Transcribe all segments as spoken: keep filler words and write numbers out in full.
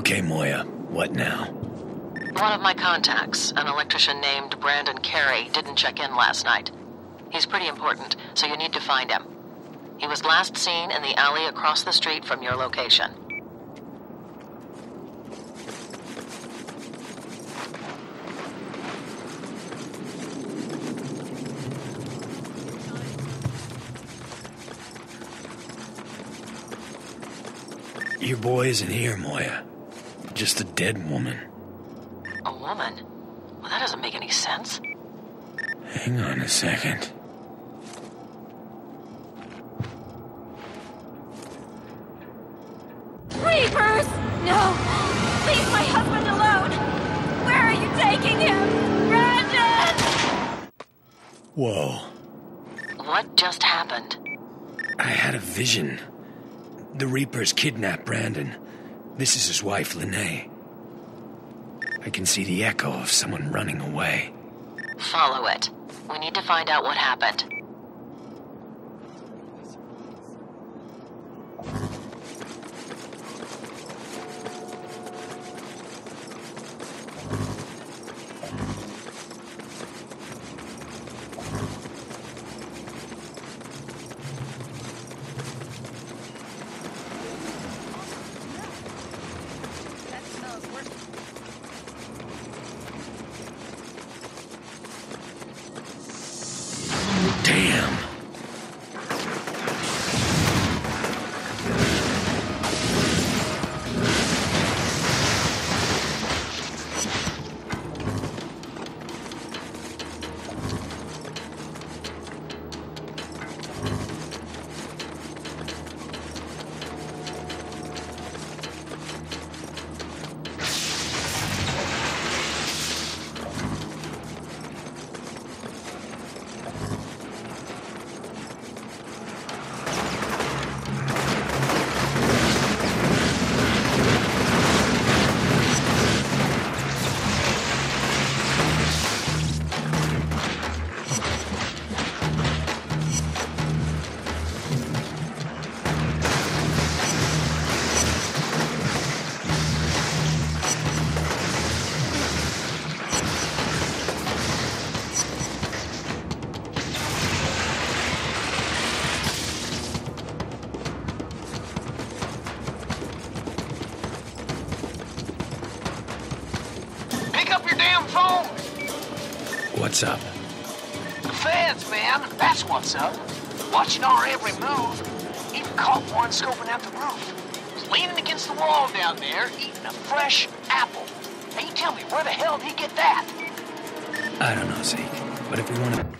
Okay, Moya. What now? One of my contacts, an electrician named Brandon Carey, didn't check in last night. He's pretty important, so you need to find him. He was last seen in the alley across the street from your location. Your boy isn't here, Moya. Just a dead woman. A woman? Well, that doesn't make any sense. Hang on a second. Reapers! No! Leave my husband alone! Where are you taking him? Brandon! Whoa. What just happened? I had a vision. The Reapers kidnapped Brandon. This is his wife, Lene. I can see the echo of someone running away. Follow it. We need to find out what happened. Damn. What's up? The feds, man. That's what's up. Watching our every move. Even caught one scoping out the roof. He's leaning against the wall down there, eating a fresh apple. Now you tell me, where the hell did he get that? I don't know, Zeke. But if we want to...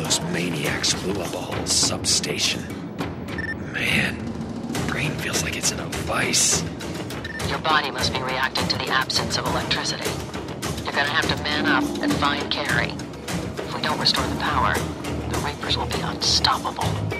those maniacs blew up a whole substation. Man, brain feels like it's in a vice. Your body must be reacting to the absence of electricity. You're gonna have to man up and find Carrie. If we don't restore the power, the Reapers will be unstoppable.